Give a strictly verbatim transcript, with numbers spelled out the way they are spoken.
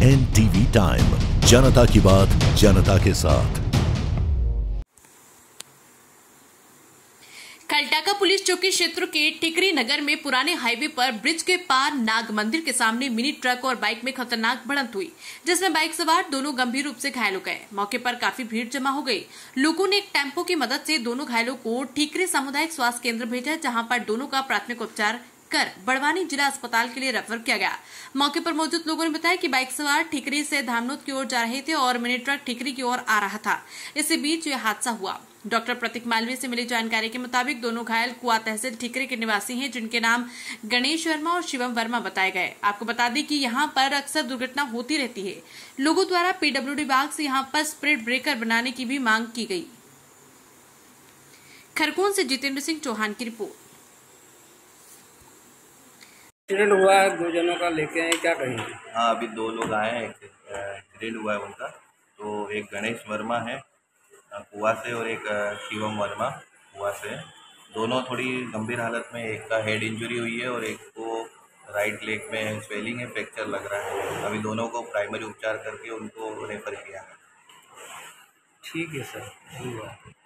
N TV time, जनता की बात जनता के साथ। खलटाका पुलिस चौकी क्षेत्र के टिकरी नगर में पुराने हाईवे पर ब्रिज के पार नाग मंदिर के सामने मिनी ट्रक और बाइक में खतरनाक भिड़ंत हुई, जिसमें बाइक सवार दोनों गंभीर रूप से घायल हो गए। मौके पर काफी भीड़ जमा हो गई। लोगों ने एक टेम्पो की मदद से दोनों घायलों को टिकरी सामुदायिक स्वास्थ्य केंद्र भेजा, जहाँ पर दोनों का प्राथमिक उपचार कर बड़वानी जिला अस्पताल के लिए रेफर किया गया। मौके पर मौजूद लोगों ने बताया कि बाइक सवार ठिकरी से धामनोद की ओर जा रहे थे और मिनी ट्रक ठिकरी की ओर आ रहा था। इसी बीच यह हादसा हुआ। डॉक्टर प्रतीक मालवीय से मिली जानकारी के मुताबिक दोनों घायल कुआ तहसील ठिकरी के निवासी हैं, जिनके नाम गणेश वर्मा और शिवम वर्मा बताए गए। आपको बता दें कि यहां पर अक्सर दुर्घटना होती रहती है। लोगों द्वारा पीडब्ल्यूडी विभाग से यहां पर स्पीड ब्रेकर बनाने की भी मांग की गई। खरगोन से जितेंद्र सिंह चौहान की रिपोर्ट। एक्सीडेंट हुआ है, दो जनों का लेके आए, क्या कहेंगे? हाँ, अभी दो लोग आए हैं, एक्सीडेंट हुआ है उनका। तो एक गणेश वर्मा है कुआ से और एक शिवम वर्मा कुआ से। दोनों थोड़ी गंभीर हालत में, एक का हेड इंजरी हुई है और एक को राइट लेग में स्वेलिंग है, फ्रैक्चर लग रहा है। अभी दोनों को प्राइमरी उपचार करके उनको रेफर किया है। ठीक है सर, धन्यवाद।